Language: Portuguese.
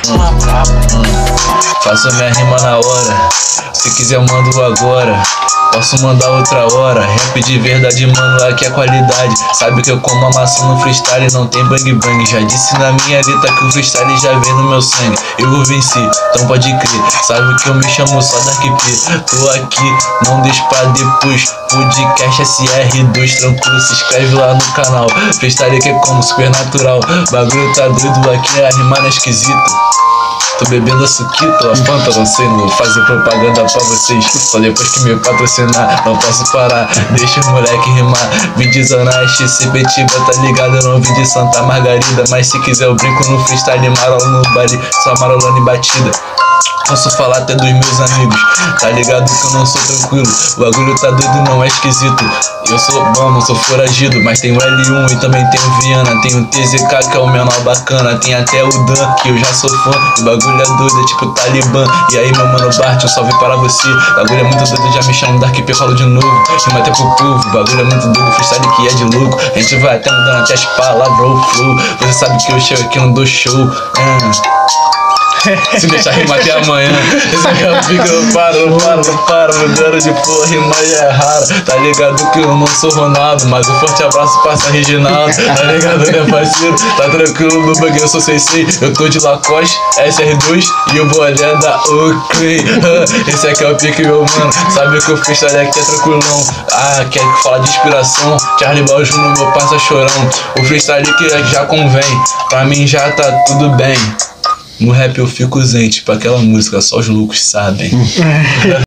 Faço minha rima na hora, se quiser eu mando agora. Posso mandar outra hora, rap de verdade, mano, aqui é qualidade. Sabe que eu como a maçã no freestyle, não tem bang bang. Já disse na minha letra que o freestyle já vem no meu sangue. Eu vou vencer, então pode crer. Sabe que eu me chamo só Dark P. Tô aqui, não deixo pra depois. Podcast SR2, tranquilo, se inscreve lá no canal. Freestyle que é como super natural. Bagulho tá doido aqui, a rima não é esquisita. Tô bebendo a suquita, a Fanta, não sei, não vou fazer propaganda pra vocês. Só depois que me patrocinar, não posso parar. Deixa o moleque rimar. Vim de Zona Oeste, Sepetiba, tá ligado? Eu não vim de Santa Margarida. Mas se quiser eu brinco no freestyle, marolo no baile, só marolando em batida. Posso falar até dos meus amigos, tá ligado que eu não sou tranquilo. O bagulho tá doido, não é esquisito. Eu sou bom, não sou foragido, mas tem o L1 e também tem o Viana. Tem o TZK que é o menor bacana. Tem até o Dan, que eu já sou fã. O bagulho é doido, é tipo Talibã. E aí meu mano Bart, um salve para você. O bagulho é muito doido, já me chamo Dark P, falo de novo. Rima até pro povo, o bagulho é muito doido, freestyle que é de louco. A gente vai até mudando até as palavras, o flow. Você sabe que eu chego aqui, não dou show. Se deixar rimar até amanhã. Esse aqui é o pico, não para. Mudando de porra, rima já é rara. Tá ligado que eu não sou Ronaldo, mas um forte abraço passa Reginaldo. Tá ligado, né, parceiro? Tá tranquilo no bug, eu sou Sensei. Eu tô de Lacoste, SR2 e o boné da Oakley. Esse aqui é o pique, meu mano. Sabe que o freestyle aqui é tranquilão. Quer que fala de inspiração? Charlie Brown Jr., meu parça chorão. O freestyle que já convém, pra mim já tá tudo bem. No rap eu fico zen, tipo aquela música, só os loucos sabem.